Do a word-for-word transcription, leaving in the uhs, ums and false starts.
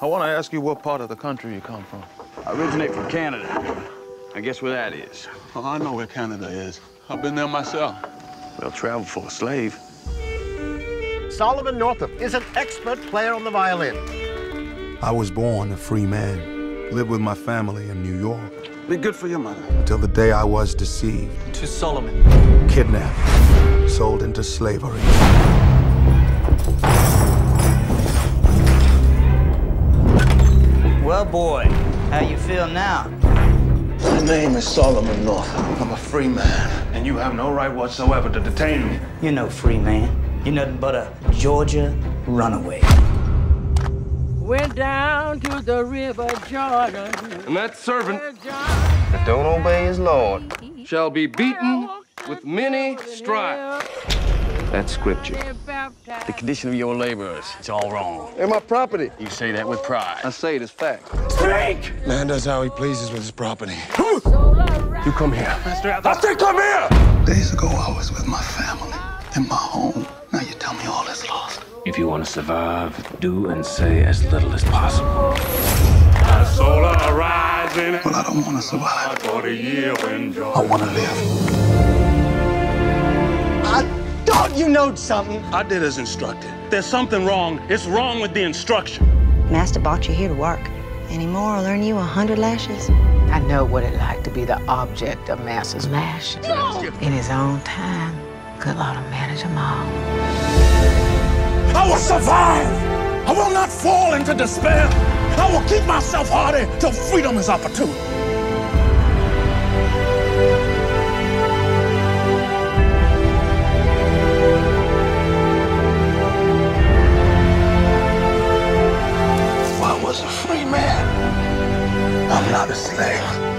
I want to ask you what part of the country you come from. I originate from Canada. I guess where that is. Oh, I know where Canada is. I've been there myself. Well, travel for a slave. Solomon Northup is an expert player on the violin. I was born a free man, lived with my family in New York. Be good for your mother. Until the day I was deceived. To Solomon. Kidnapped, sold into slavery. Well, boy, how you feel now? My name is Solomon Northup. I'm a free man, and you have no right whatsoever to detain me. You're no free man. You're nothing but a Georgia runaway. Went down to the river Jordan. And that servant that don't obey his Lord shall be beaten with many stripes. That's scripture. The condition of your laborers, it's all wrong. They're my property. You say that with pride. I say it as fact. Speak! Man does how he pleases with his property. You come here. Master, I said come here! Days ago, I was with my family, in my home. Now you tell me all is lost. If you want to survive, do and say as little as possible. The solar rising. Well, I don't want to survive. For the year when I want to live. I thought you knowed something. I did as instructed. There's something wrong. It's wrong with the instruction. Master brought you here to work. Any more will earn you a hundred lashes. I know what it like to be the object of Master's lash. No. In his own time, good Lord will manage them all. I will survive. I will not fall into despair. I will keep myself hardy till freedom is opportune. If I was a free man, I'm not a slave.